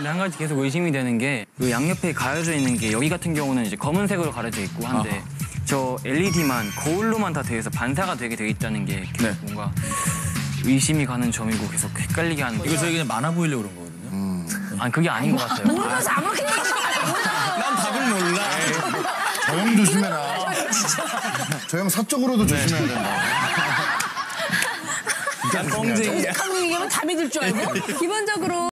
근데 한 가지 계속 의심이 되는 게 그 양옆에 가려져 있는 게 여기 같은 경우는 이제 검은색으로 가려져 있고 한데 저 LED만 거울로만 다 되어 있어 반사가 되게 돼 있다는 게 계속 뭔가 의심이 가는 점이고 계속 헷갈리게 하는 거죠. 이거 저희 그냥 많아 보이려고 그런 거거든요. 아니 그게 아닌 것 같아요. 모르면서 아무렇게 난 답을 몰라. 저 형 조심해라. 저 형 사적으로도 조심해야 된다. 난 뻥쟁이야. 정직하고 얘기하면 답이 들 줄 알고. 기본적으로